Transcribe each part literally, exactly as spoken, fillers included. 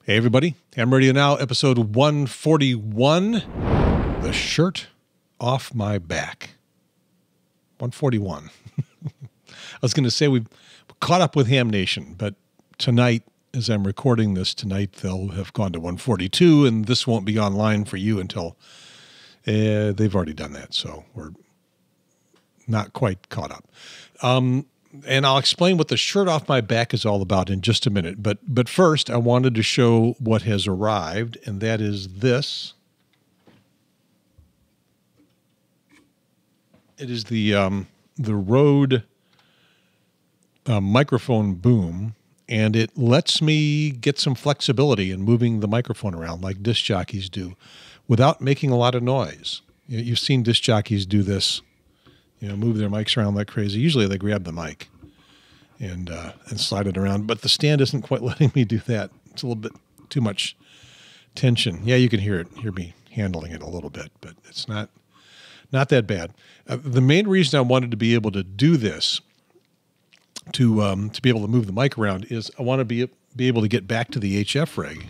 Hey, everybody. HamRadioNow, episode one forty-one. The shirt off my back. one forty-one. I was going to say we've caught up with Ham Nation, but tonight, as I'm recording this tonight, they'll have gone to one forty-two, and this won't be online for you until uh, they've already done that, so we're not quite caught up. Um, and I'll explain what the shirt off my back is all about in just a minute. But but first, I wanted to show what has arrived, and that is this. It is the um, the Rode uh, microphone boom, and it lets me get some flexibility in moving the microphone around like disc jockeys do without making a lot of noise. You know, you've seen disc jockeys do this. You know, move their mics around like crazy. Usually they grab the mic and uh, and slide it around, but the stand isn't quite letting me do that. It's a little bit too much tension. Yeah, you can hear it, hear me handling it a little bit, but it's not not that bad. Uh, the main reason I wanted to be able to do this, to um, to be able to move the mic around, is I want to be be able to get back to the H F rig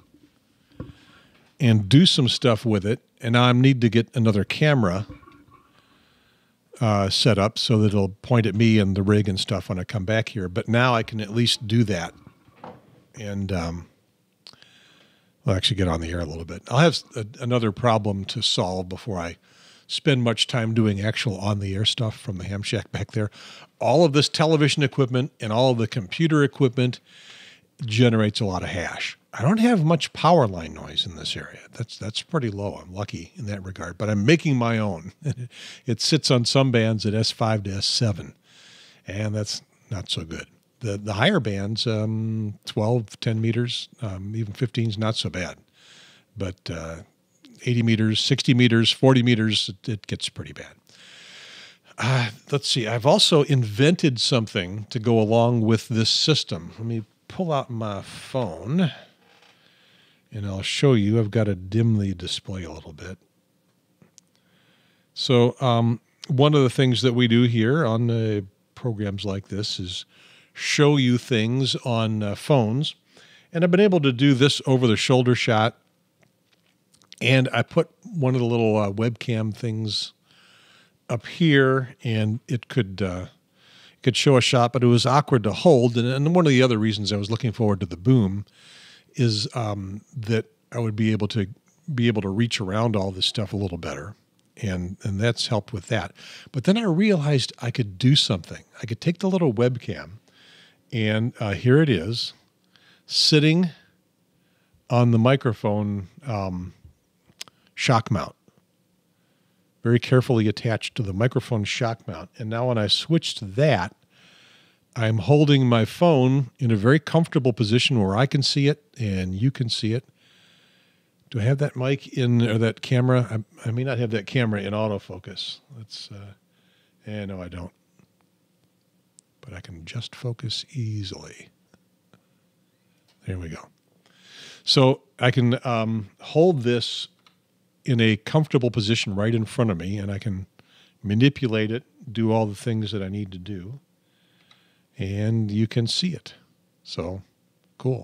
and do some stuff with it. And now I need to get another camera Uh, set up so that it'll point at me and the rig and stuff when I come back here. But now I can at least do that. And um, I'll actually get on the air a little bit. I'll have a, another problem to solve before I spend much time doing actual on-the-air stuff from the Ham Shack back there. All of this television equipment and all of the computer equipment generates a lot of hash. I don't have much power line noise in this area. That's that's pretty low. I'm lucky in that regard, but I'm making my own. It sits on some bands at S five to S seven, and that's not so good. The the higher bands, um, twelve, ten meters, um, even fifteen is not so bad. But uh, eighty meters, sixty meters, forty meters, it, it gets pretty bad. Uh, let's see. I've also invented something to go along with this system. Let me pull out my phone. And I'll show you. I've got to dim the display a little bit. So um, one of the things that we do here on uh, programs like this is show you things on uh, phones. And I've been able to do this over-the-shoulder shot. And I put one of the little uh, webcam things up here, and it could uh, it could show a shot, but it was awkward to hold. And, and one of the other reasons I was looking forward to the boom is um, that I would be able to be able to reach around all this stuff a little better, and and that's helped with that. But then I realized I could do something. I could take the little webcam, and uh, here it is, sitting on the microphone um, shock mount, very carefully attached to the microphone shock mount. And now when I switch to that, I'm holding my phone in a very comfortable position where I can see it and you can see it. Do I have that mic in, or that camera? I, I may not have that camera in autofocus. Let's, uh, eh, no, I don't. But I can just focus easily. There we go. So I can um, hold this in a comfortable position right in front of me, and I can manipulate it, do all the things that I need to do. And you can see it. So, cool.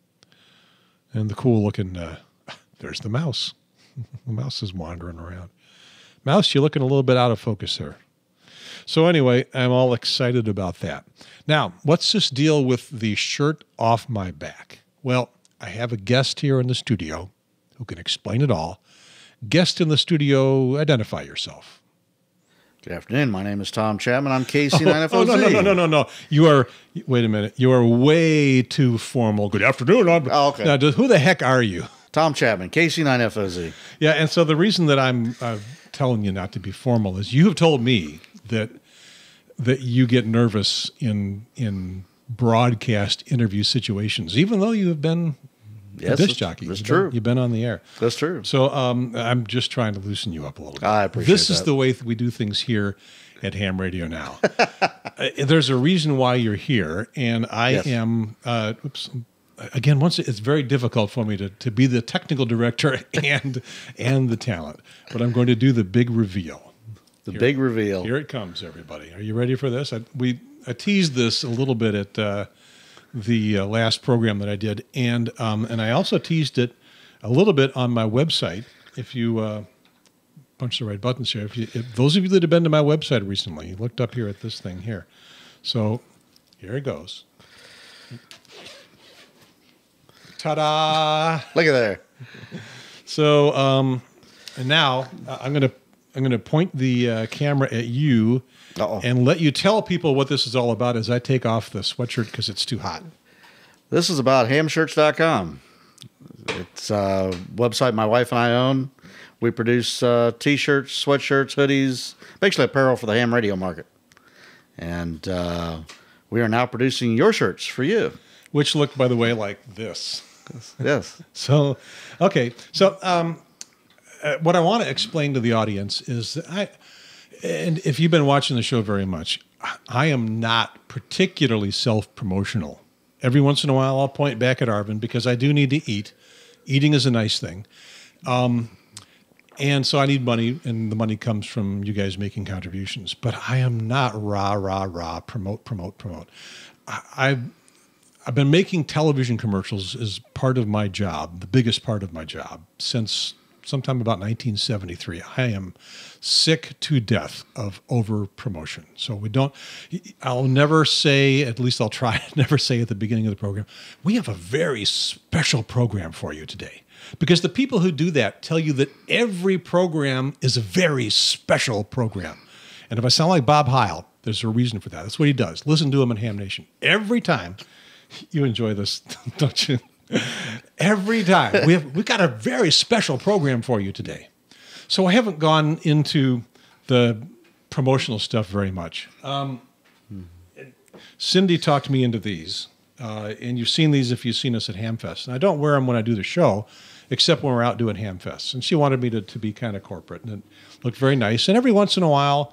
And the cool looking, uh, there's the mouse. The mouse is wandering around. Mouse, you're looking a little bit out of focus there. So anyway, I'm all excited about that. Now, what's this deal with the shirt off my back? Well, I have a guest here in the studio who can explain it all. Guest in the studio, identify yourself. Good afternoon. My name is Tom Chapman. I'm K C nine F O Z. Oh, no, no, no, no, no, no. You are, wait a minute. You are way too formal. Good afternoon. I'm, oh, okay. Now, who the heck are you? Tom Chapman, K C nine F O Z. Yeah, and so the reason that I'm uh, telling you not to be formal is you have told me that that you get nervous in in broadcast interview situations, even though you have been Yes, a disc jockey. That's you've true. Been, you've been on the air. That's true. So um, I'm just trying to loosen you up a little bit. I appreciate This that. is the way we do things here at Ham Radio Now. uh, there's a reason why you're here, and I Yes. am, uh, oops, again, once it's very difficult for me to, to be the technical director and and the talent, but I'm going to do the big reveal. The Here- big reveal. Here it comes, everybody. Are you ready for this? I, we I teased this a little bit at uh, the uh, last program that I did, and um, and I also teased it a little bit on my website. If you uh, punch the right buttons here, if, you, if those of you that have been to my website recently, you looked up here at this thing here. So here it goes. Ta-da! Look at there. So um, and now uh, I'm gonna I'm gonna point the uh, camera at you. Uh-oh. And let you tell people what this is all about as I take off the sweatshirt because it's too hot. This is about ham shirts dot com. It's a website my wife and I own. We produce uh, T-shirts, sweatshirts, hoodies, basically apparel for the ham radio market. And uh, we are now producing your shirts for you. Which look, by the way, like this. Yes. So, okay. So um, uh, what I want to explain to the audience is that I... And if you've been watching the show very much, I am not particularly self-promotional. Every once in a while, I'll point back at Arvin because I do need to eat. Eating is a nice thing. Um, and so I need money, and the money comes from you guys making contributions. But I am not rah, rah, rah, promote, promote, promote. I, I've, I've been making television commercials as part of my job, the biggest part of my job, since sometime about nineteen seventy-three. I am sick to death of over promotion. So we don't, I'll never say, at least I'll try to never say at the beginning of the program, we have a very special program for you today. Because the people who do that tell you that every program is a very special program. And if I sound like Bob Heil, there's a reason for that. That's what he does. Listen to him in Ham Nation. Every time, you enjoy this, don't you? Every time we have, we've got a very special program for you today. So I haven't gone into the promotional stuff very much. Um, mm-hmm. Cindy talked me into these, uh, and you've seen these if you've seen us at Hamfest. And I don't wear them when I do the show, except when we're out doing Hamfest. And she wanted me to, to be kind of corporate, and it looked very nice. And every once in a while,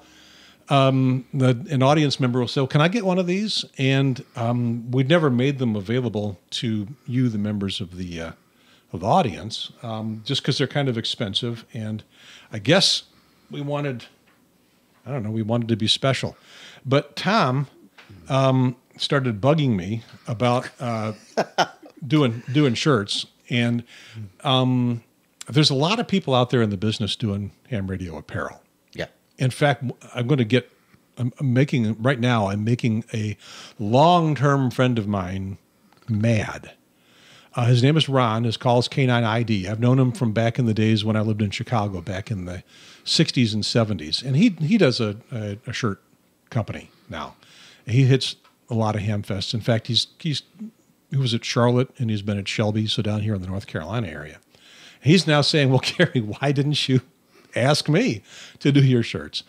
Um, the, an audience member will say, well, can I get one of these? And um, we'd never made them available to you, the members of the uh, of the audience, um, just because they're kind of expensive. And I guess we wanted, I don't know, we wanted to be special. But Tom um, started bugging me about uh, doing doing shirts. And um, there's a lot of people out there in the business doing ham radio apparel. In fact, I'm going to get, I'm making, right now, I'm making a long-term friend of mine mad. Uh, his name is Ron. His call is K nine I D. I've known him from back in the days when I lived in Chicago, back in the sixties and seventies. And he he does a, a, a shirt company now. He hits a lot of Hamfests. In fact, he's he's he was at Charlotte, and he's been at Shelby, so down here in the North Carolina area. He's now saying, well, Gary, why didn't you ask me to do your shirts?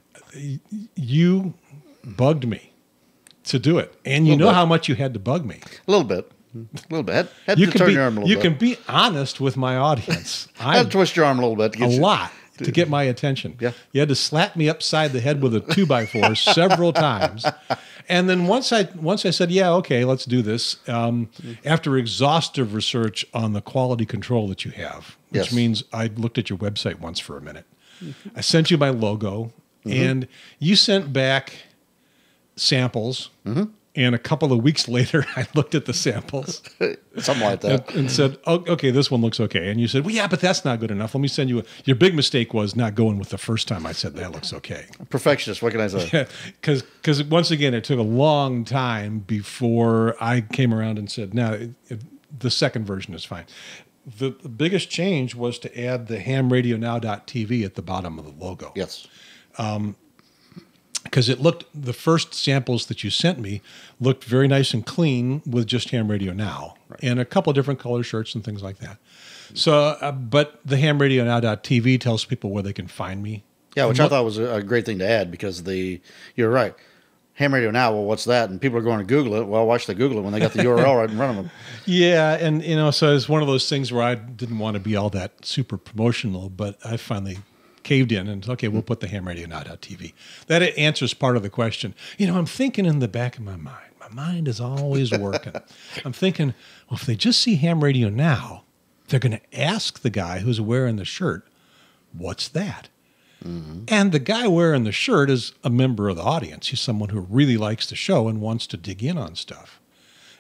You bugged me to do it. And you know bit. How much you had to bug me. A little bit. A little bit. Had, had you to can turn be, your arm a little you bit. You can be honest with my audience. I had to twist your arm a little bit. To get a you. lot to get my attention. Yeah. You had to slap me upside the head with a two by four several times. And then once I once I said, yeah, okay, let's do this, um, after exhaustive research on the quality control that you have, which yes. means I looked at your website once for a minute. I sent you my logo, mm-hmm. and you sent back samples. Mm-hmm. And a couple of weeks later, I looked at the samples. Something like that. And, and said, oh, okay, this one looks okay. And you said, well, yeah, but that's not good enough. Let me send you a... Your big mistake was not going with the first time I said that looks okay. Perfectionist, what can I say? Because because once again, it took a long time before I came around and said, no, it, it, the second version is fine. The, the biggest change was to add the ham radio now dot t v at the bottom of the logo. Yes. Um, because it looked, the first samples that you sent me looked very nice and clean with just Ham Radio Now, right. and a couple of different color shirts and things like that. So, uh, but the ham radio now dot t v tells people where they can find me. Yeah, which I thought was a great thing to add, because the, you're right. Ham Radio Now, well, what's that? And people are going to Google it. Well, why should they Google it when they got the U R L right in front of them? Yeah, and you know, so it's one of those things where I didn't want to be all that super promotional, but I finally caved in and okay, we'll put the ham radio now dot t v. That answers part of the question. You know, I'm thinking in the back of my mind. My mind is always working. I'm thinking, well, if they just see Ham Radio Now, they're going to ask the guy who's wearing the shirt, what's that? Mm-hmm. And the guy wearing the shirt is a member of the audience. He's someone who really likes the show and wants to dig in on stuff.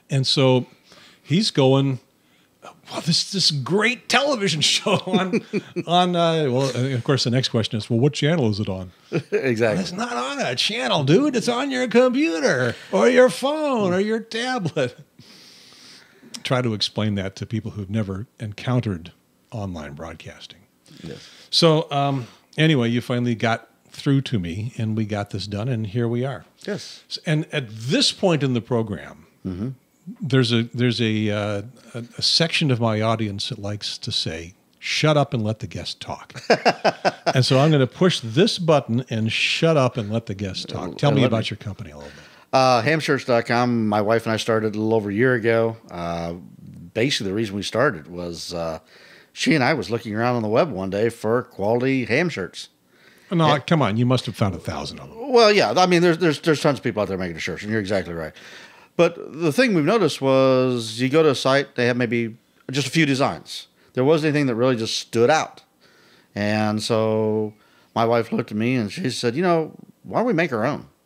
And so he's going, well, this this great television show on, on uh, well, and of course, the next question is, well, what channel is it on? Exactly. Well, it's not on a channel, dude. It's on your computer or your phone or your tablet. Try to explain that to people who've never encountered online broadcasting. Yes. So um, anyway, you finally got through to me, and we got this done, and here we are. Yes. And at this point in the program, Mm-hmm. there's a there's a, uh, a a section of my audience that likes to say, "Shut up and let the guest talk." And so I'm going to push this button and shut up and let the guest talk. Tell Uh, me let about me- your company a little bit. Uh, ham shirts dot com, my wife and I started a little over a year ago. Uh, basically, the reason we started was uh, she and I was looking around on the web one day for quality ham shirts. No, Yeah. come on. You must have found a thousand of them. Well, yeah, I mean, there's there's there's tons of people out there making the shirts, and you're exactly right. But the thing we've noticed was you go to a site, they have maybe just a few designs. There wasn't anything that really just stood out. And so my wife looked at me and she said, you know, why don't we make our own?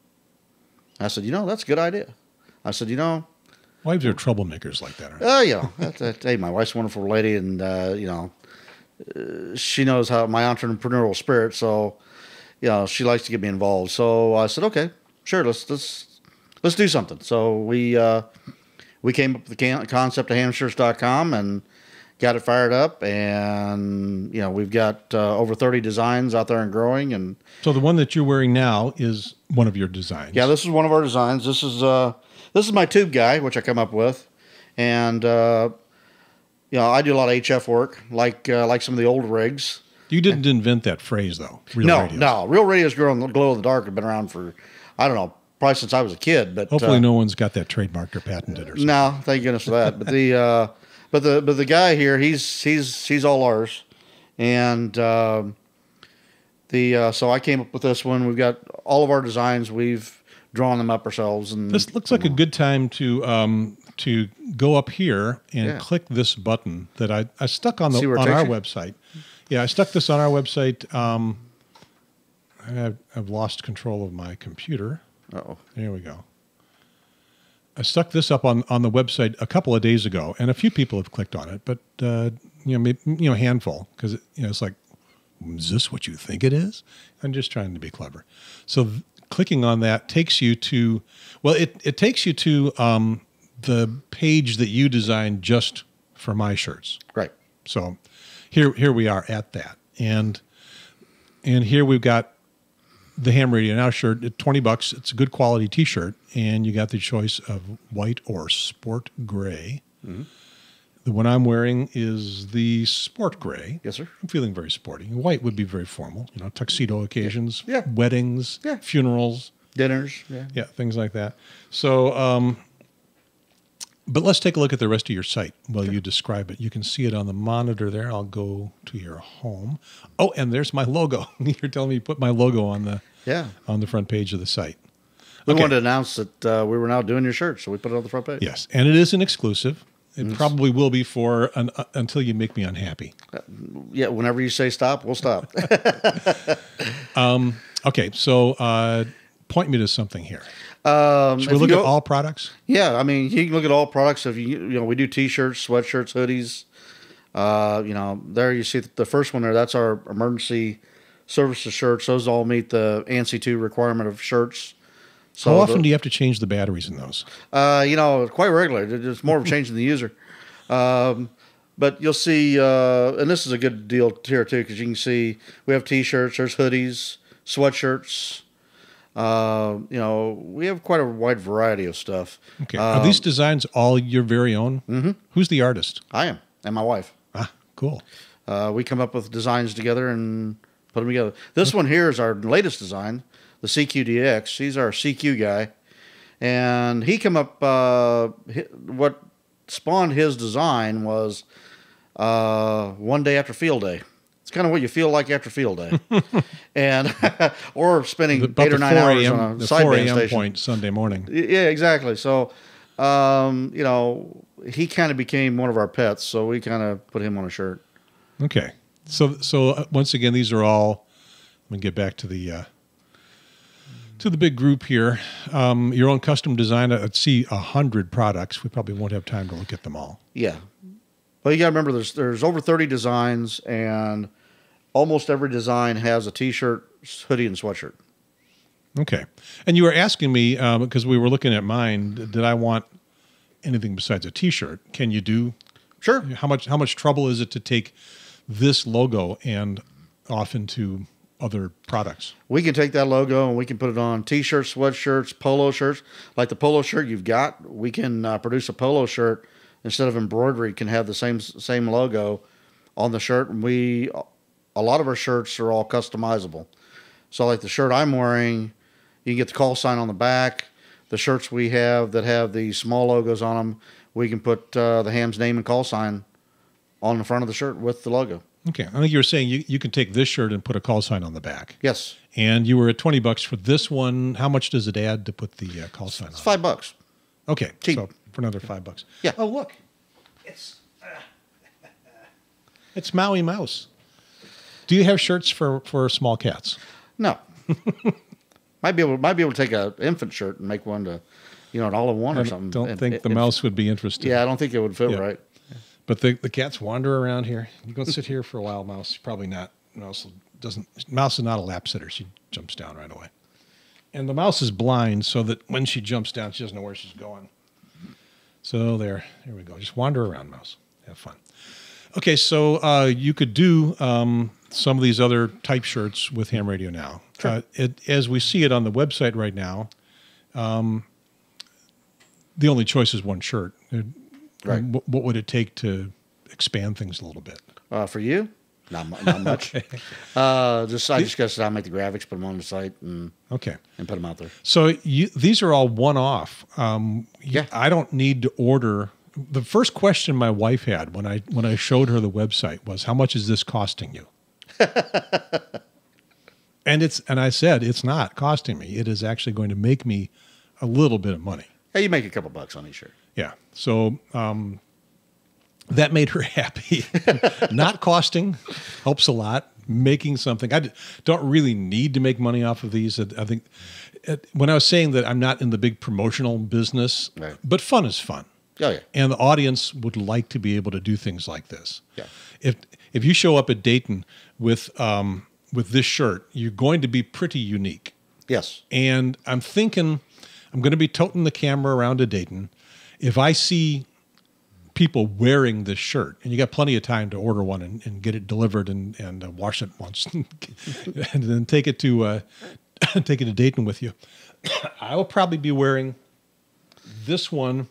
I said, you know, that's a good idea. I said, you know, Wives are troublemakers like that, aren't they? oh, you know, that's, that's, hey, my wife's a wonderful lady, and, uh, you know, uh, she knows how my entrepreneurial spirit, so, you know, she likes to get me involved. So I said, okay, sure, let's let's let's do something. So we uh, we came up with the can- concept of ham shirts dot com and got it fired up, and, you know, we've got uh, over thirty designs out there and growing. And So the one that you're wearing now is one of your designs. yeah, this is one of our designs. This is uh, this is my tube guy, which I come up with, and uh, you know, I do a lot of H F work, like uh, like some of the old rigs. You didn't invent that phrase, though. Real no, radios. no, real radios glow in the glow in the dark have been around for, I don't know, probably since I was a kid. But Hopefully, uh, no one's got that trademarked or patented or something. no, thank goodness for that. But the uh, but the but the guy here, he's he's he's all ours, and um, the uh, so I came up with this one. We've got all of our designs. We've drawn them up ourselves, and This looks like a good time to um, to go up here and Yeah. click this button that I, I stuck on the See where it on takes our you? website. Yeah, I stuck this on our website. Um, I've, I've lost control of my computer. oh, There we go. I stuck this up on, on the website a couple of days ago, and a few people have clicked on it, but uh, you know, maybe, you know, a handful, because you know, it's like, is this what you think it is? I'm just trying to be clever. So th- clicking on that takes you to, well, it it takes you to um, the page that you designed just for my shirts. right. So here here we are at that, and and here we've got the Ham Radio Now shirt at twenty bucks. It's a good quality T-shirt, and you got the choice of white or sport gray. Mm-hmm. The one I'm wearing is the sport gray. Yes, sir. I'm feeling very sporty. White would be very formal, you know, tuxedo occasions, Yeah. weddings, Yeah. funerals, Dinners. Yeah. yeah, things like that. So, um, but let's take a look at the rest of your site while you describe it. You can see it on the monitor there. I'll go to your home. Oh, and there's my logo. You're telling me you put my logo on the Yeah. on the front page of the site. We Okay. wanted to announce that uh, we were now doing your shirt, so we put it on the front page. Yes, and it is an exclusive. It probably will be for an, uh, until you make me unhappy. Yeah. Whenever you say stop, we'll stop. Okay, so uh, point me to something here. um, Should we if look you at go- all products? Yeah, I mean, you can look at all products. If you, you know, we do T-shirts, sweatshirts, hoodies. Uh, you know, there you see the first one there. That's our emergency services shirts. Those all meet the ANSI two requirement of shirts. So How often the- do you have to change the batteries in those? Uh, you know, quite regularly. It's more of a change in the user. Um, but you'll see, uh, and this is a good deal here too, because you can see we have T-shirts, there's hoodies, sweatshirts. Uh, you know, we have quite a wide variety of stuff. Okay, are these designs all your very own? Mm-hmm. Who's the artist? I am, and my wife. Ah, cool. Uh, we come up with designs together and put them together. This one here is our latest design, the C Q D X. He's our C Q guy, and he come up. Uh, hi- what spawned his design was uh, one day after field day. It's kind of what you feel like after field day, and or spending About eight or the nine four hours a.m. on a the four sideband a.m. station. point Sunday morning. Y- Yeah, exactly. So, um, you know, he kind of became one of our pets, so we kind of put him on a shirt. Okay, so so uh, once again, these are all. Let me get back to the uh, to the big group here. Um, your own custom design. I see a hundred products. We probably won't have time to look at them all. Yeah. Well, you got to remember there's there's over thirty designs, and almost every design has a T-shirt, hoodie, and sweatshirt. Okay. And you were asking me, um, because we were looking at mine, did I want anything besides a T-shirt? Can you do? Sure. How much, how much trouble is it to take this logo and off into other products? We can take that logo and we can put it on T-shirts, sweatshirts, polo shirts. Like the polo shirt you've got, we can uh, produce a polo shirt instead of embroidery, can have the same same logo on the shirt. And we, a lot of our shirts are all customizable. So like the shirt I'm wearing, you can get the call sign on the back. The shirts we have that have the small logos on them, we can put uh, the Ham's name and call sign on the front of the shirt with the logo. Okay. I think you were saying you, you can take this shirt and put a call sign on the back. Yes. And you were at twenty bucks for this one. How much does it add to put the uh, call sign It's on? five bucks. Okay. Cheap. So for another five bucks. Yeah. Oh, look. It's, uh, it's Maui Mouse. Do you have shirts for, for small cats? No. might be able might be able to take an infant shirt and make one to, you know, an all in one or I something. don't And think it- the it- mouse would be interested. Yeah, I don't think it would fit Yeah. right. But the, the cats wander around here. You go sit here for a while, Mouse. Probably not. Mouse doesn't. Mouse is not a lap sitter. She jumps down right away. And the mouse is blind, so that when she jumps down, she doesn't know where she's going. So there, there we go. Just wander around, Mouse. Have fun. Okay, so uh, you could do um, some of these other type shirts with Ham Radio Now. Sure. Uh, it, as we see it on the website right now, um, the only choice is one shirt. It, Right. What, what would it take to expand things a little bit? Uh, for you, not mu- not much. Okay. Uh, just I just got to make the graphics, put them on the site, and Okay. and put them out there. So you, these are all one-off. Um, Yeah. I don't need to order. The first question my wife had when I when I showed her the website was, "How much is this costing you?" and it's and I said, "It's not costing me. It is actually going to make me a little bit of money." Hey, you make a couple bucks on each shirt. Yeah. So um, that made her happy. Not costing helps a lot. Making something. I d- don't really need to make money off of these. I, I think it, when I was saying that I'm not in the big promotional business, Right. but fun is fun. Oh yeah. And the audience would like to be able to do things like this. Yeah. If if you show up at Dayton with um, with this shirt, you're going to be pretty unique. Yes. And I'm thinking I'm going to be toting the camera around to Dayton. If I see people wearing this shirt, and you got plenty of time to order one and, and get it delivered and, and uh, wash it once and then take it to uh, take it to Dayton with you, I will probably be wearing this one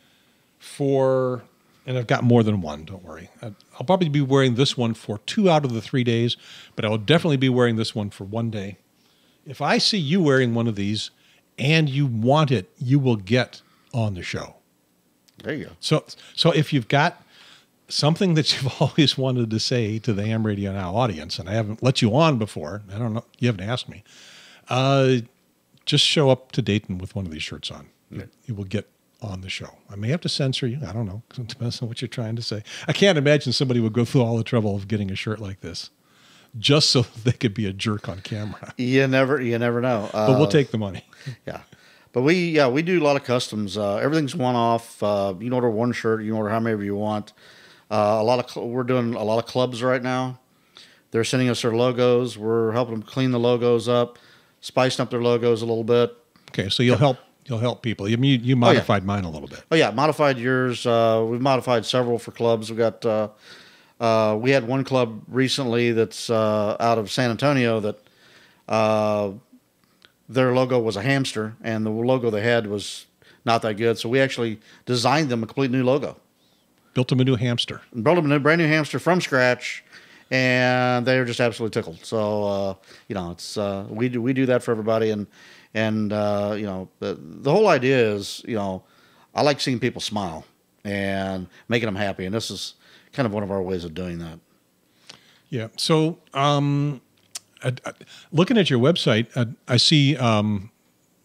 for, and I've got more than one, don't worry. I'll probably be wearing this one for two out of the three days, but I will definitely be wearing this one for one day. If I see you wearing one of these and you want it, you will get on the show. There you go. So, so if you've got something that you've always wanted to say to the Ham Radio Now audience, and I haven't let you on before, I don't know, you haven't asked me, uh, just show up to Dayton with one of these shirts on. Yeah. You will get on the show. I may have to censor you. I don't know. It depends on what you're trying to say. I can't imagine somebody would go through all the trouble of getting a shirt like this just so they could be a jerk on camera. You never, you never know. Uh, But we'll take the money. Yeah. But we, yeah, we do a lot of customs. Uh, everything's one off. Uh, you can order one shirt. You can order how many you want. Uh, a lot of cl- we're doing a lot of clubs right now. They're sending us their logos. We're helping them clean the logos up, spicing up their logos a little bit. Okay, so you'll help. You'll help people. You you, you modified mine a little bit. Oh yeah, modified yours. Uh, we've modified several for clubs. We got. Uh, uh, we had one club recently that's uh, out of San Antonio that. Uh, Their logo was a hamster, and the logo they had was not that good. So we actually designed them a complete new logo. Built them a new hamster. And built them a new, brand new hamster from scratch, and they were just absolutely tickled. So uh, you know, it's uh, we do we do that for everybody, and and uh, you know, the the whole idea is, you know, I like seeing people smile and making them happy, and this is kind of one of our ways of doing that. Yeah. So, um, I, I, looking at your website, I, I see um,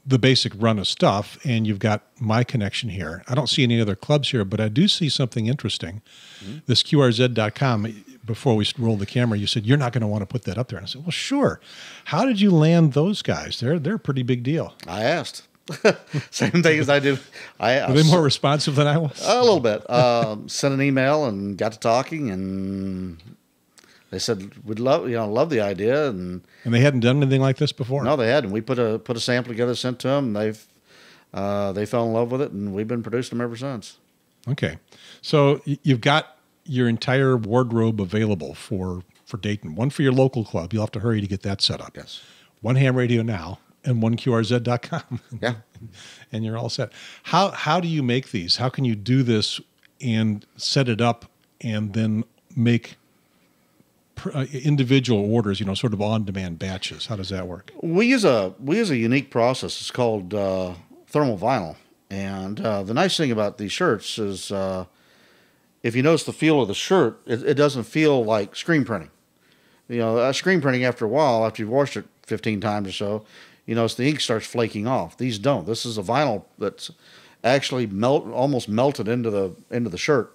the basic run of stuff, and you've got my connection here. I don't see any other clubs here, but I do see something interesting. Mm-hmm. This Q R Z dot com, before we rolled the camera, you said, you're not going to want to put that up there. And I said, well, sure. How did you land those guys? They're, they're a pretty big deal. I asked. Same thing as I do. I, Were they more responsive than I was? A little bit. Um, sent an email and got to talking, and they said we'd love, you know, love the idea, and and they hadn't done anything like this before. No, they hadn't. We put a put a sample together, sent to them. They've uh, they fell in love with it, and we've been producing them ever since. Okay, so you've got your entire wardrobe available for for Dayton. One for your local club. You'll have to hurry to get that set up. Yes. One Ham Radio Now. And one Q R Z dot com. Yeah. And you're all set. How how do you make these? How can you do this and set it up and then make pr- uh, individual orders, you know, sort of on-demand batches? How does that work? We use a we use a unique process. It's called uh, thermal vinyl. And uh, the nice thing about these shirts is uh, if you notice the feel of the shirt, it, it doesn't feel like screen printing. You know, uh, screen printing after a while, after you've washed it fifteen times or so, you notice the ink starts flaking off. These don't. This is a vinyl that's actually melt, almost melted into the into the shirt.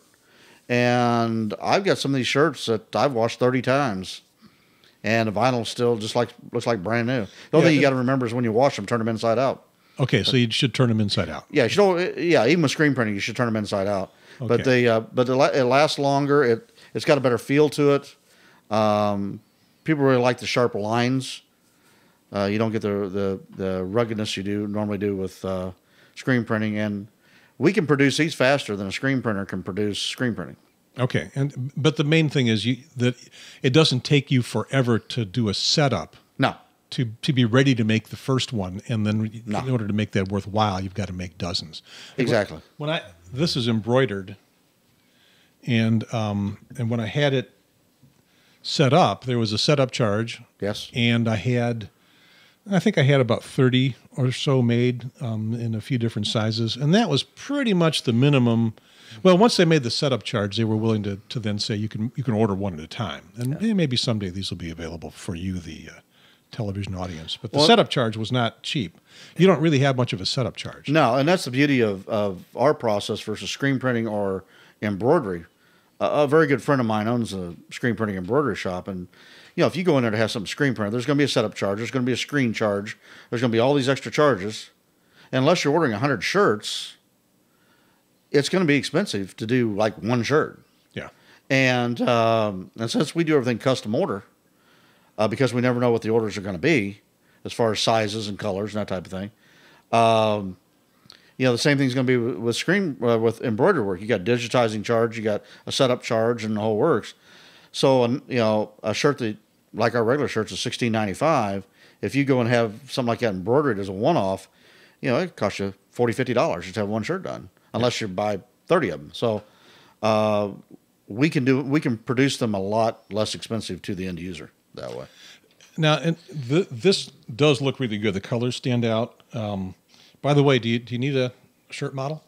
And I've got some of these shirts that I've washed thirty times, and the vinyl still just like looks like brand new. The only yeah, thing you got to remember is when you wash them, turn them inside out. Okay, so you should turn them inside out. Yeah, you should. Yeah, even with screen printing, you should turn them inside out. Okay. But they, uh, but it lasts longer. It it's got a better feel to it. Um, people really like the sharp lines. Uh, you don't get the, the the ruggedness you do normally do with uh, screen printing, and we can produce these faster than a screen printer can produce screen printing. Okay, and but the main thing is you, that it doesn't take you forever to do a setup. No. To to be ready to make the first one, and then no. in order to make that worthwhile, you've got to make dozens. Exactly. When I this is embroidered, and um and when I had it set up, there was a setup charge. Yes. And I had. I think I had about thirty or so made um, in a few different sizes, and that was pretty much the minimum. Well, once they made the setup charge, they were willing to to then say you can you can order one at a time, and yeah. maybe someday these will be available for you, the uh, television audience. But the well, setup charge was not cheap. You don't really have much of a setup charge. No, and that's the beauty of of our process versus screen printing or embroidery. Uh, a very good friend of mine owns a screen printing embroidery shop, and you know, if you go in there to have something screen printed, there's going to be a setup charge. There's going to be a screen charge. There's going to be all these extra charges. And unless you're ordering one hundred shirts, it's going to be expensive to do like one shirt. Yeah. And um, and since we do everything custom order, uh, because we never know what the orders are going to be as far as sizes and colors and that type of thing, um, you know, the same thing's going to be with, with screen uh, with embroidery work. You got digitizing charge, you got a setup charge, and the whole works. So, you know, a shirt that, like our regular shirts, is sixteen ninety-five. If you go and have something like that embroidered as a one-off, you know, it costs you forty dollars, fifty dollars just to have one shirt done, unless you buy thirty of them. So, uh, we can do we can produce them a lot less expensive to the end user that way. Now, and th- this does look really good. The colors stand out. Um, by the way, do you do you need a shirt model?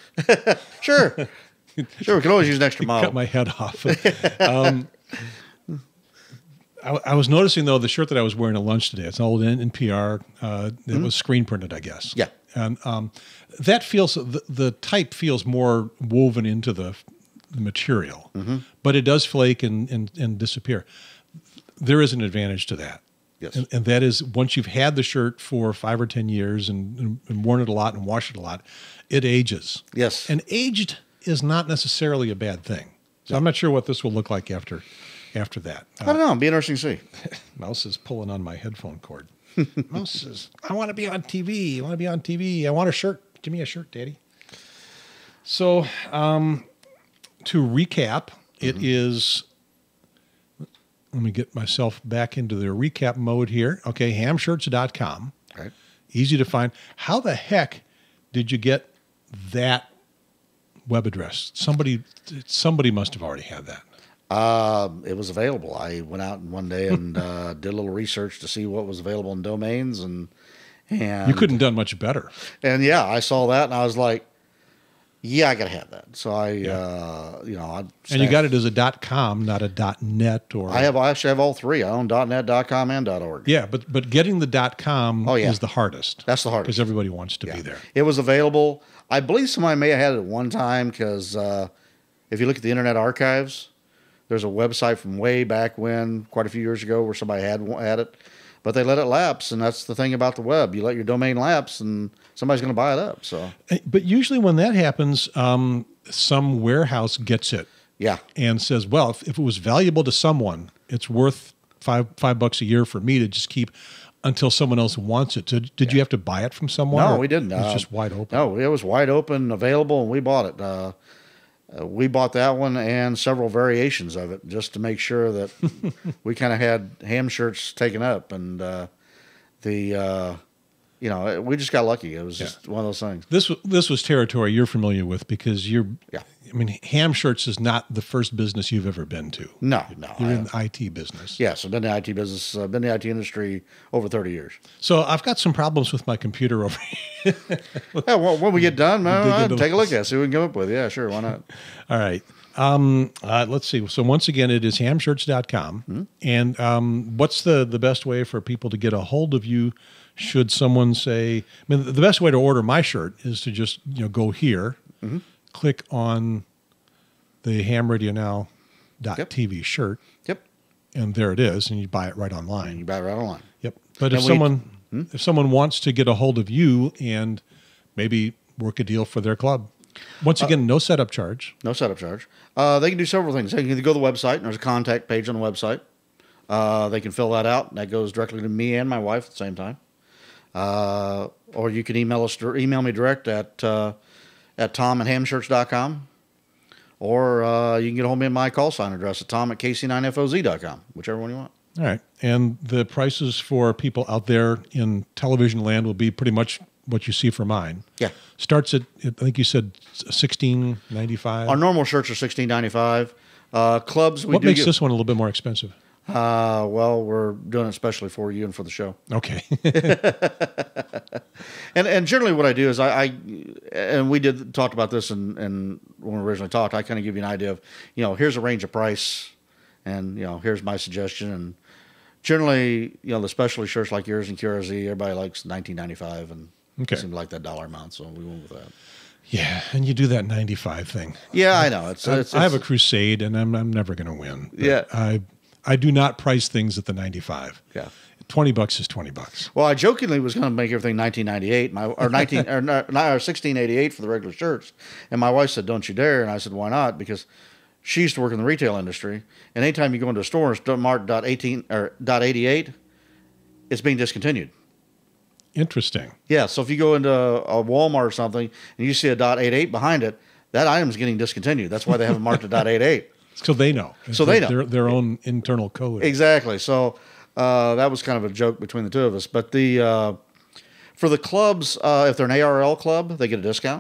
Sure. Sure, we can always use an extra model. Cut my head off. um, I, I was noticing, though, the shirt that I was wearing at lunch today, it's an old N P R. Uh, it mm-hmm. was screen printed, I guess. Yeah. And um, that feels, the, the type feels more woven into the, the material, mm-hmm. but it does flake and, and, and disappear. There is an advantage to that. Yes. And, and that is once you've had the shirt for five or ten years and, and, and worn it a lot and washed it a lot, it ages. Yes. And aged is not necessarily a bad thing. So I'm not sure what this will look like after after that. I don't know. It'll be interesting to see. Mouse is pulling on my headphone cord. Mouse says, I want to be on T V. I want to be on T V. I want a shirt. Give me a shirt, Daddy. So um, to recap, mm-hmm. it is, let me get myself back into the recap mode here. Okay, ham shirts dot com. Right. Easy to find. How the heck did you get that web address? Somebody, somebody must have already had that. Uh, it was available. I went out one day and uh, did a little research to see what was available in domains, and and you couldn't have done much better. And yeah, I saw that and I was like, Yeah, I gotta have that. So I, Yeah. uh, you know, I And you got it as a dot .com, not a dot .net or. I have I actually have all three. I own .net, .com, and .org. Yeah, but but getting the dot .com Oh, yeah. is the hardest. That's the hardest because everybody wants to Yeah. be there. It was available. I believe somebody may have had it at one time because uh, if you look at the Internet Archives, there's a website from way back when, quite a few years ago, where somebody had had it, but they let it lapse, and that's the thing about the web. You let your domain lapse, and somebody's going to buy it up. So, But usually when that happens, um, some warehouse gets it yeah, and says, "Well, if, if it was valuable to someone, it's worth five five bucks a year for me to just keep until someone else wants it." So, did you have to buy it from someone? no, or we didn't. It was Uh, just wide open. No, it was wide open, available, and we bought it. Uh, uh, we bought that one and several variations of it just to make sure that we kind of had ham shirts taken up, and uh, the uh, you know we just got lucky. It was just one of those things. This was this was territory you're familiar with because you're. Yeah. I mean, ham shirts is not the first business you've ever been to. No, no. You're I- in the I T business. Yes, I've been in the I T business. I've been in the I T industry over thirty years. So I've got some problems with my computer over here. Yeah, well, when we get done, man, dig I'll into take a look this. at it, see what we can come up with. Yeah, sure, why not? All right. Um, uh, let's see. So once again, it is ham shirts dot com. Mm-hmm. And um, what's the, the best way for people to get a hold of you? Should someone say, I mean, the best way to order my shirt is to just, you know, go here, Mm-hmm. click on the ham radio now dot T V shirt, Yep, and there it is, and you buy it right and online. you buy it right online. Yep. But if And we- someone Hmm? if someone wants to get a hold of you and maybe work a deal for their club, once again, no setup charge. No setup charge. Uh, they can do several things. They can either go to the website, and there's a contact page on the website. Uh, they can fill that out, and that goes directly to me and my wife at the same time. Uh, or you can email us, email me direct at uh, at tom at ham shirts dot com. Or uh, you can get a hold of me at my call sign address at tom at k c nine f o z dot com, whichever one you want. All right. And the prices for people out there in television land will be pretty much what you see for mine. Yeah. Starts at, I think you said sixteen ninety-five. Our normal shirts are sixteen ninety-five. Uh, clubs, we What do makes get- this one a little bit more expensive? Uh, well, we're doing it especially for you and for the show. Okay. And and generally what I do is I, I and we did talked about this and and when we originally talked, I kind of give you an idea of, you know, here's a range of price, and you know, here's my suggestion. And generally, you know, the specialty shirts like yours and Q R Z, everybody likes nineteen ninety-five, and Okay. it seemed like that dollar amount, so we went with that. Yeah. And you do that ninety-five thing. Yeah, I know. It's, I, it's, I have a it's- crusade, and I'm I'm never going to win. But Yeah. I I do not price things at the ninety-five. yeah. Twenty bucks is twenty bucks. Well, I jokingly was going to make everything nineteen ninety-eight, my or nineteen or, not, or sixteen eighty-eight for the regular shirts, and my wife said, "Don't you dare!" And I said, "Why not?" Because she used to work in the retail industry, and anytime you go into a store and it's marked dot eighteen or dot eighty-eight, it's being discontinued. Interesting. Yeah, so if you go into a Walmart or something and you see a dot eighty-eight behind it, that item's getting discontinued. That's why they have it marked at dot eighty-eight. So they know. So they know. Their, their own internal code. Exactly. So uh, that was kind of a joke between the two of us. But the uh, for the clubs, uh, if they're an A R L club, they get a discount,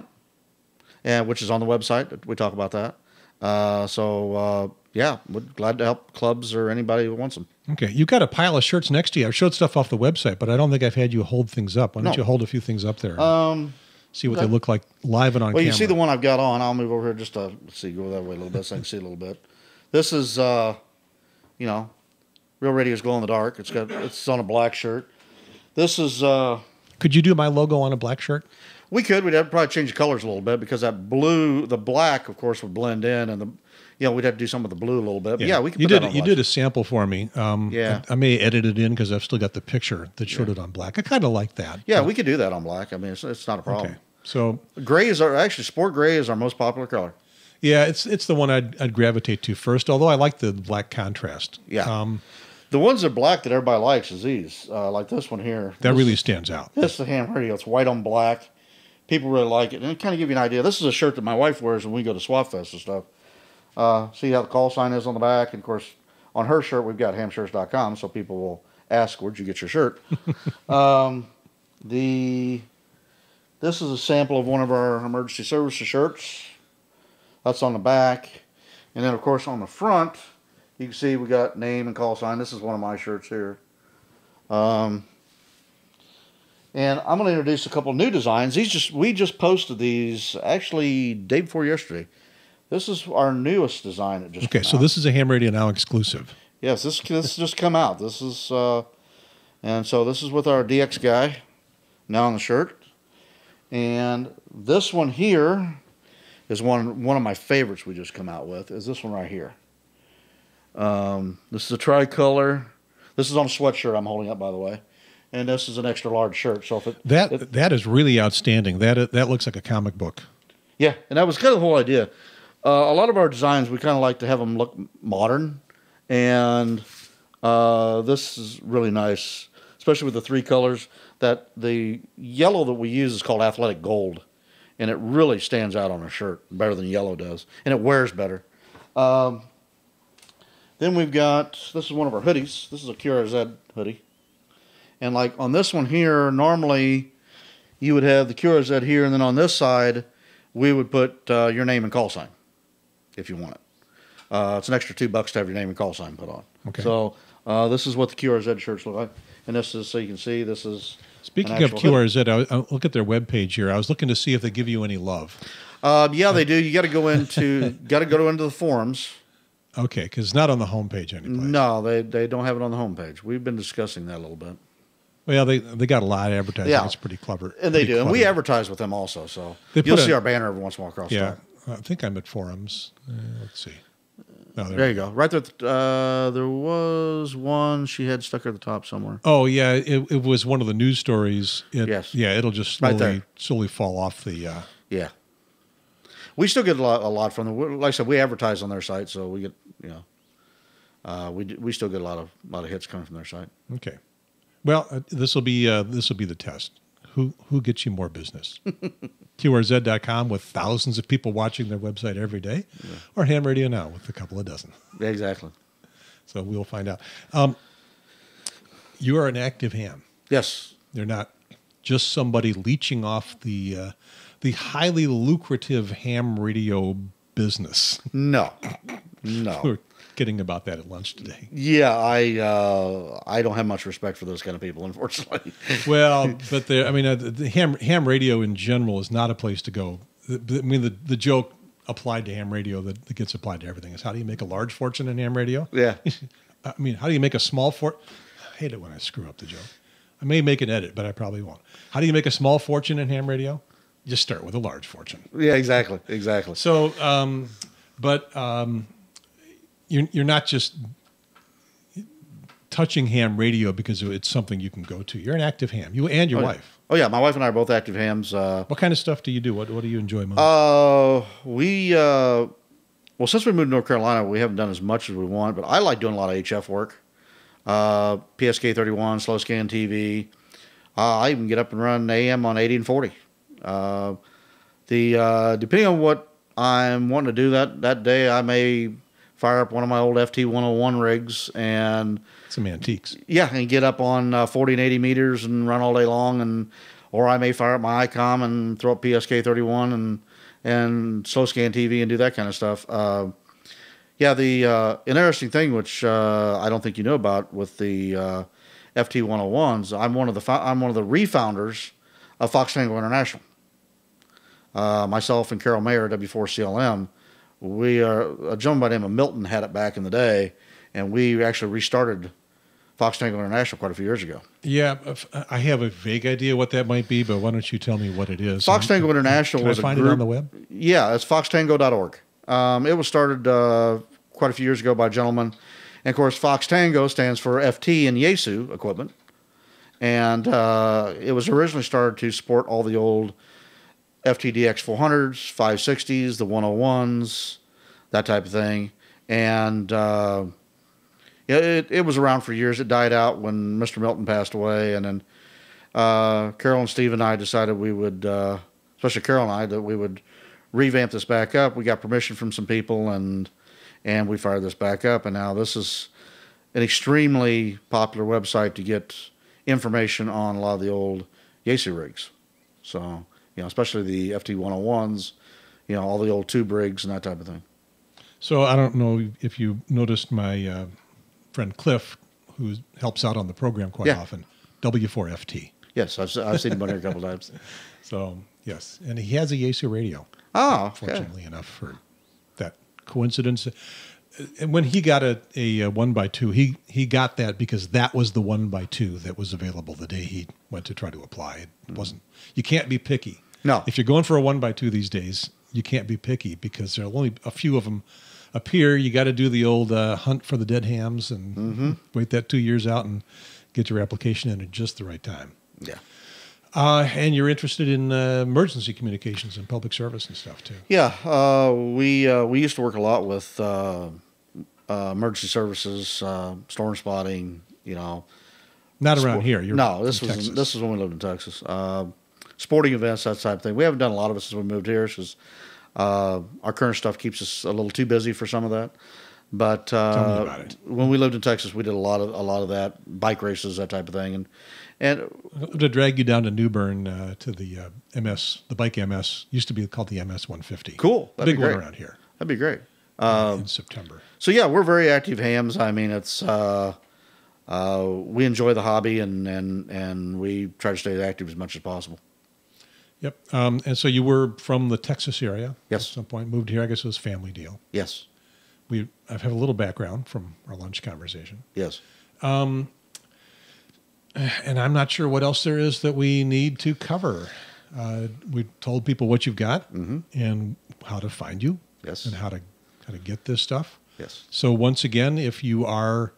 and which is on the website. We talk about that. Uh, so uh, yeah, we're glad to help clubs or anybody who wants them. Okay. You've got a pile of shirts next to you. I showed stuff off the website, but I don't think I've had you hold things up. Why don't No. you hold a few things up there and Um, see what okay. they look like live and on well, camera? you see the one I've got on. I'll move over here just to let's see, go that way a little bit so I can see a little bit. This is, uh, you know, Real Radio's glow in the dark. It's got it's on a black shirt. This is. Uh, Could you do my logo on a black shirt? We could. We'd have to probably change the colors a little bit because that blue, the black, of course, would blend in, and the, you know, we'd have to do some of the blue a little bit. But yeah, we could. You put did. that on You black. did a sample for me. Um, Yeah. I, I may edit it in because I've still got the picture that showed it on black. I kind of like that. Yeah, we could do that on black. I mean, it's, it's not a problem. Okay. So Gray is our actually sport gray is our most popular color. yeah, it's it's the one I'd, I'd gravitate to first. Although I like the black contrast. Yeah. Um, The ones that are black that everybody likes is these, uh, like this one here. that This- really stands out. This is the Ham Radio. It's white on black. People really like it, and it kind of give you an idea. This is a shirt that my wife wears when we go to Swap Fest and stuff. Uh, see how the call sign is on the back, and of course, on her shirt we've got ham shirts dot com, so people will ask, "Where'd you get your shirt?" um, the this is a sample of one of our emergency services shirts. That's on the back, and then of course on the front, you can see we got name and call sign. This is one of my shirts here. Um, And I'm going to introduce a couple of new designs. These just we just posted these actually day before yesterday. This is our newest design that just okay. came So out. this is a Ham Radio Now exclusive. Yes, this this just come out. This is uh, and so this is with our D X guy now on the shirt. And this one here is one one of my favorites we just come out with. Is this one right here? Um, this is a tricolor. This is on a sweatshirt I'm holding up, by the way. And this is an extra large shirt. So if it That if, that is really outstanding. That that looks like a comic book. yeah, and that was kind of the whole idea. Uh, a lot of our designs we kind of like to have them look modern, and uh, this is really nice, especially with the three colors. That the yellow that we use is called athletic gold, and it really stands out on a shirt better than yellow does, and it wears better. Um, then we've got, this is one of our hoodies. This is a Q R Z hoodie. And like on this one here, normally you would have the Q R Z here, and then on this side, we would put uh, your name and call sign if you want it. Uh, it's an extra two bucks to have your name and call sign put on. Okay. So uh, this is what the Q R Z shirts look like. And this is, so you can see, this is Speaking of Q R Z, I, I look at their webpage here. I was looking to see if they give you any love. Uh, yeah, they do. You got to go into, got to go into the forums. Okay, because it's not on the homepage anyplace. No, they they don't have it on the homepage. We've been discussing that a little bit. Well, they they got a lot of advertising. Yeah. It's pretty clever. And they pretty do. And we clever. advertise with them also. So They you'll put see a- our banner every once in a while across Yeah, the I think I'm at forums. Uh, let's see. No, There you go. Right there. Uh, there was one she had stuck at the top somewhere. Oh yeah, it, it was one of the news stories. It, Yes. Yeah, it'll just Right slowly there. slowly fall off the. Uh, Yeah. We still get a lot, a lot from them. Like I said, we advertise on their site, so we get, you know, uh, we do- we still get a lot of lot of hits coming from their site. okay. Well, uh, this will be uh, this will be the test. Who who gets you more business? Q R Z dot com with thousands of people watching their website every day, yeah. or Ham Radio Now with a couple of dozen. Yeah, exactly. So we'll find out. Um, you are an active ham. Yes. They're not just somebody leeching off the uh, the highly lucrative ham radio business. No. No. We were kidding about that at lunch today. Yeah, I uh, I don't have much respect for those kind of people, unfortunately. Well, but the, I mean, uh, the, the ham ham radio in general is not a place to go. The, I mean, the, the joke applied to ham radio that, that gets applied to everything is how do you make a large fortune in ham radio? Yeah. I mean, how do you make a small fort? I hate it when I screw up the joke. I may make an edit, but I probably won't. How do you make a small fortune in ham radio? Just start with a large fortune. Yeah, exactly, exactly. So, um, but um, you're you're not just touching ham radio because it's something you can go to. You're an active ham. You and your oh, wife. Yeah. Oh yeah, my wife and I are both active hams. Uh, What kind of stuff do you do? What what do you enjoy most? uh, we uh, well, since we moved to North Carolina, we haven't done as much as we want, but I like doing a lot of H F work. Uh, P S K thirty-one, slow scan T V. Uh, I even get up and run A M on eighty and forty. Uh, the uh, depending on what I'm wanting to do that that day, I may fire up one of my old F T one oh one rigs and Some antiques. yeah, and get up on uh, forty and eighty meters and run all day long, and or I may fire up my I COM and throw up P S K thirty-one and and slow scan T V and do that kind of stuff. Uh, yeah, the uh, an interesting thing which uh, I don't think you know about with the uh, F T one oh ones, I'm one of the fo- I'm one of the refounders of Fox Tango International. Uh, myself and Carol Mayer, W four C L M, we are a gentleman by the name of Milton had it back in the day, and we actually restarted Fox Tango International quite a few years ago. Yeah, I have a vague idea what that might be, but why don't you tell me what it is? Fox Tango International Can was I find a group. it on the web? Yeah, it's fox tango dot org. Um, it was started uh, quite a few years ago by a gentleman. And of course, Fox Tango stands for F T and Yaesu equipment. And uh, it was originally started to support all the old F T D X four hundreds, five sixties, the one oh ones, that type of thing. And uh, yeah, it, it was around for years. It died out when Mister Milton passed away. And then uh, Carol and Steve and I decided we would, uh, especially Carol and I, that we would revamp this back up. We got permission from some people, and and we fired this back up. And now this is an extremely popular website to get information on a lot of the old Yaesu rigs. So, you know, especially the F T one oh ones, you know, all the old tube rigs and that type of thing. So I don't know if you noticed my uh, friend Cliff, who helps out on the program quite Yeah. often, W four F T. Yes, I've, I've seen him on here a couple times. So, yes. And he has a Yaesu radio. Oh, fortunately enough for that coincidence. And when he got a, a, a one by two, he, he got that because that was the one by two that was available the day he went to try to apply. It wasn't, you can't be picky. No. If you're going for a one by two these days, you can't be picky because there are only a few of them appear. You got to do the old uh, hunt for the dead hams and mm-hmm. wait that two years out and get your application in at just the right time. Yeah. Uh, and you're interested in uh, emergency communications and public service and stuff too. Yeah, uh, we uh, we used to work a lot with uh, uh, emergency services, uh, storm spotting. You know, not around here. You're no, this was Texas. this was when we lived in Texas. Uh, sporting events, that type of thing. We haven't done a lot of it since we moved here because uh, our current stuff keeps us a little too busy for some of that. But uh, Tell me about it. When we lived in Texas, we did a lot of a lot of that, bike races, that type of thing, and and to drag you down to New Bern uh, to the uh, M S, the bike M S used to be called the M S one fifty. Cool, that'd big be great. one around here. That'd be great. Uh, Um, in September. So yeah, we're very active hams. I mean, it's uh, uh, we enjoy the hobby and and and we try to stay active as much as possible. Yep. Um, and so you were from the Texas area. Yes. At some point, moved here. I guess it was a family deal. Yes. We I have a little background from our lunch conversation. Yes. Um, and I'm not sure what else there is that we need to cover. Uh, we told people what you've got Mm-hmm. and how to find you. Yes. And how to how to get this stuff. Yes. So once again, if you are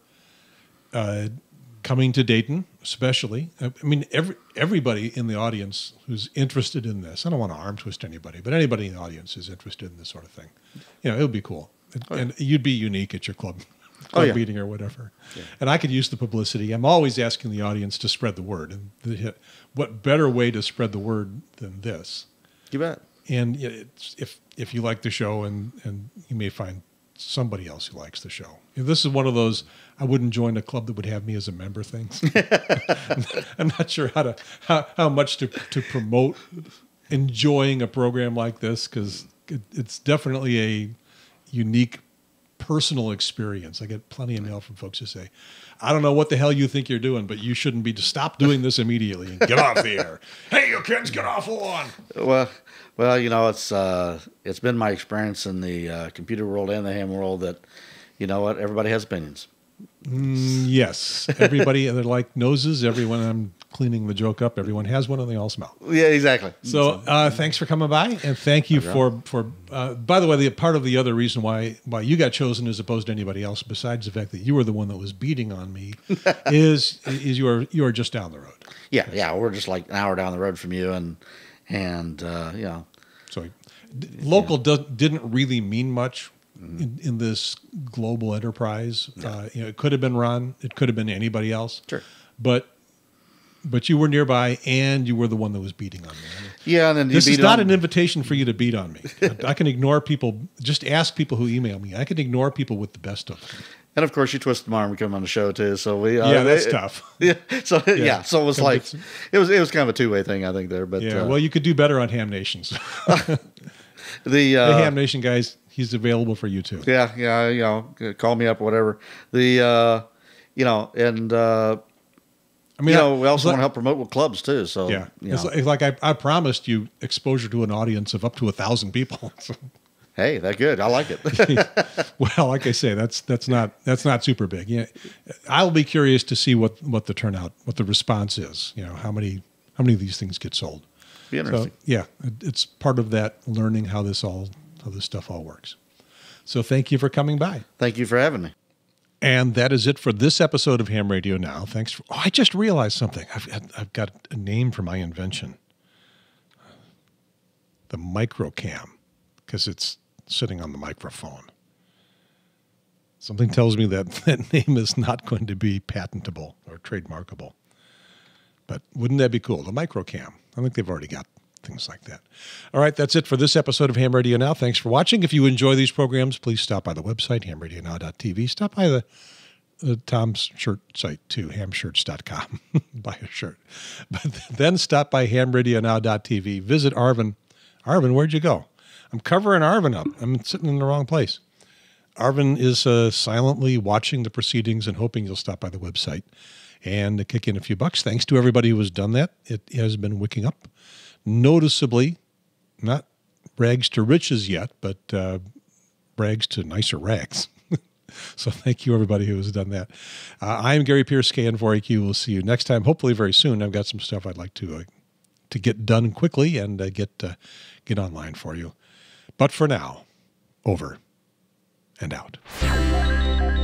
uh, coming to Dayton, especially, I mean, every everybody in the audience who's interested in this, I don't want to arm twist anybody, but anybody in the audience is interested in this sort of thing. You know, it would be cool. Oh, yeah. And you'd be unique at your club, club Oh, yeah. meeting or whatever. Yeah. And I could use the publicity. I'm always asking the audience to spread the word. And the, what better way to spread the word than this? You bet. And it's, if if you like the show, and, and you may find somebody else who likes the show. You know, this is one of those I wouldn't join a club that would have me as a member things. I'm not sure how to how, how much to to promote enjoying a program like this because it, it's definitely a unique personal experience. I get plenty of mail from folks who say, I don't know what the hell you think you're doing, but you shouldn't be to stop doing this immediately and get off the air. Hey, you kids, get off the lawn. Well, well, you know, it's uh, it's been my experience in the uh, computer world and the ham world that, you know what, everybody has opinions. Mm, yes. Everybody, they're like noses. Everyone, I'm cleaning the joke up. Everyone has one and they all smell. Yeah, exactly. So uh, thanks for coming by. And thank you for, for uh, by the way, the part of the other reason why, why you got chosen as opposed to anybody else, besides the fact that you were the one that was beating on me, is, is you are, you are just down the road. Yeah. Yeah. We're just like an hour down the road from you. And, and, uh, you know, So d- local do, didn't really mean much in, in this global enterprise. No. Uh, you know, it could have been Ron. It could have been anybody else. Sure. But but you were nearby, and you were the one that was beating on me. Yeah, and then you This is beat not on- an invitation for you to beat on me. I can ignore people. Just ask people who email me. I can ignore people with the best of them. And of course, you twisted my arm and come on the show too. So we, uh, Yeah, that's it- tough. Yeah. So yeah. Yeah. So it was Come like get some- it was it was kind of a two way thing, I think there. But Yeah, uh, well, you could do better on Ham Nations. the uh, The Ham Nation guys, he's available for you too. yeah, yeah, you know, call me up or whatever. The uh, you know, and uh, I mean, you know, I- we also it's like- want to help promote with clubs too. So Yeah, you it's know. like, it's like I, I promised you exposure to an audience of up to a thousand people. So, Hey, that good. I like it. well, like I say, that's that's not that's not super big. Yeah, I'll be curious to see what, what the turnout, what the response is. You know, how many how many of these things get sold. Be interesting. So yeah, it, it's part of that learning how this all how this stuff all works. So thank you for coming by. Thank you for having me. And that is it for this episode of Ham Radio Now. Thanks for. Oh, I just realized something. I've I've got a name for my invention. The microcam, because it's sitting on the microphone. Something tells me that that name is not going to be patentable or trademarkable. But wouldn't that be cool? The microcam. I think they've already got things like that. All right, that's it for this episode of Ham Radio Now. Thanks for watching. If you enjoy these programs, please stop by the website, ham radio now dot t v. Stop by the, the Tom's shirt site, too, ham shirts dot com. Buy a shirt. But then stop by ham radio now dot t v. Visit Arvin. Arvin, where'd you go? I'm covering Arvin up. I'm sitting in the wrong place. Arvin is uh, silently watching the proceedings and hoping you'll stop by the website and kick in a few bucks. Thanks to everybody who has done that. It has been wicking up noticeably, not rags to riches yet, but uh, rags to nicer rags. So thank you, everybody who has done that. Uh, I'm Gary Pierce, K N four A Q. We'll see you next time, hopefully very soon. I've got some stuff I'd like to uh, to get done quickly and uh, get uh, get online for you. But for now, over and out.